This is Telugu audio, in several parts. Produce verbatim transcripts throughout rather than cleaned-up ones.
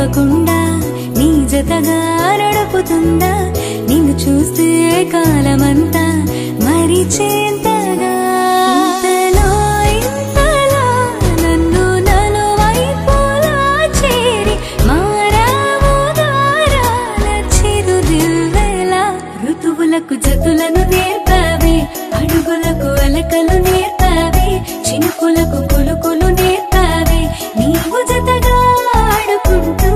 తప్పకుండా నీ జతగా నడుపుతుందా నిన్ను చూస్తే కాలమంతా మరిచేంతగా ఇంతలో ఇంతలా నన్ను నలువైపులా చేరి మారావు గారాల చిరుదివ్వెలా ఋతువులకు జతులను నేర్పావే అడుగులకు అలకలు నేర్పావే చినుకులకు కులుకులు నేర్పావే నీవు జతగా ఆడుకుంటూ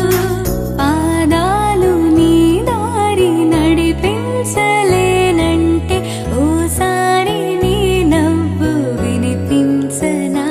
పాదాలు నీ దారి నడిపించలేనంటే ఓసారి నీ నవ్వు వినిపించనా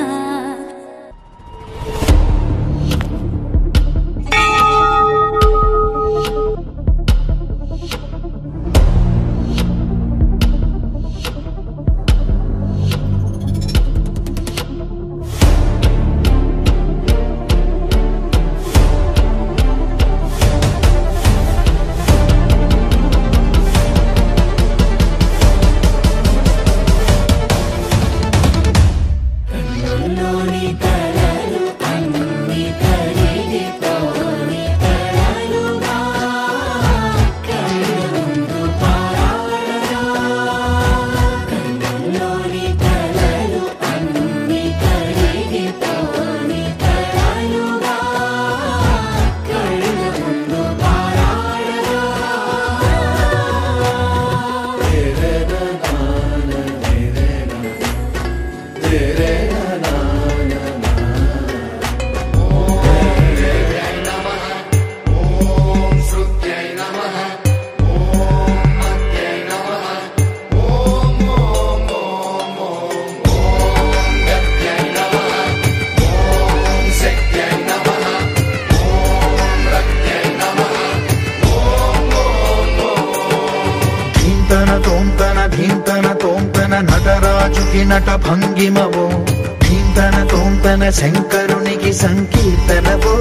నటరాజుకి నట భంగిమవో భీంతన తోంతన శంకరునికి సంకీర్తనవో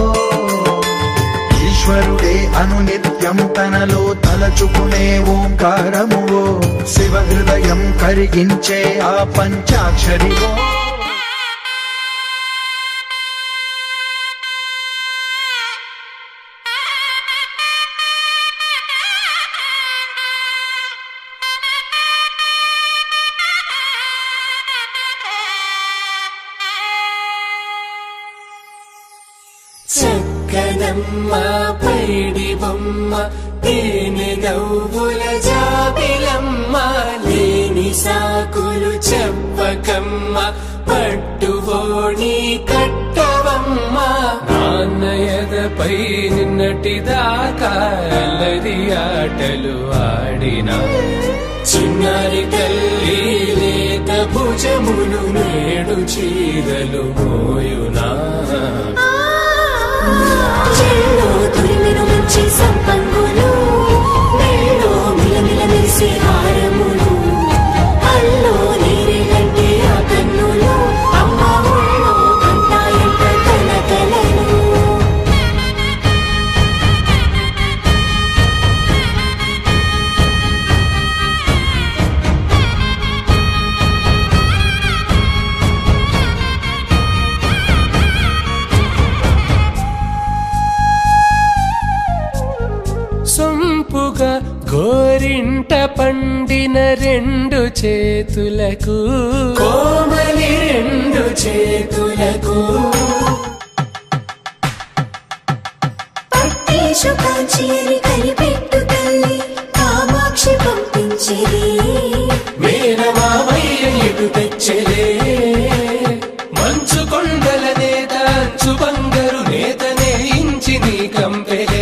ఈశ్వరుడే అనునిత్యం తనలో తలచుకునే ఓంకారమువో శివ హృదయం కరిగించే ఆ పంచాక్షరివో చక్కనమ్మ పైడి బొమ్మ తేనె నవ్వుల జాబిలమ్మ లేని సాకులు చెప్పకమ్మ పట్టువోణి కట్టవమ్మ నాన్నయదపై నిన్నటిదాకా అల్లరి ఆటలు ఆడినా చిన్నారి తల్లి లేత భుజములు నేడు చీరలు మోయునా చెల్లో తురిమిన మంచి సంపంగులు మెల్లో మిలమిల మెరిసే హారములు అల్లో నీరేలంటే ఆ కన్నులు అమ్మ ఒళ్ళో కంటాయంట కలకలను సొంపుగా గోరింట పండిన రెండు చేతులకు కోమలి రెండు చేతులకు పట్టేశు కాంచేరి కలిపెట్టు తల్లి కామాక్షి పంపించిరి మేనమామయ్య ఇటు తెచ్చలే మంచు కొండల నేత అంచు బంగారు నేత నేయించి నీ కంపెలే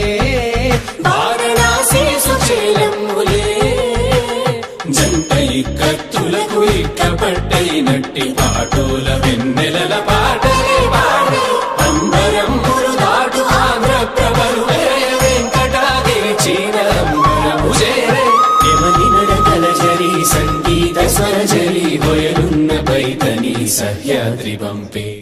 జంట ఇక్కత్తులకు ఇక్కపట్టైనట్టి పాటోల వెన్నెలల పాటలే పాడే అంబరములు దాటు ఆంధ్ర ప్రభలు వెంకటాగిరి చీరంబరము చేరే యమని నడకల జరి సంగీత స్వరజరి హొయలున్న పైతని సహ్యాద్రి పంపే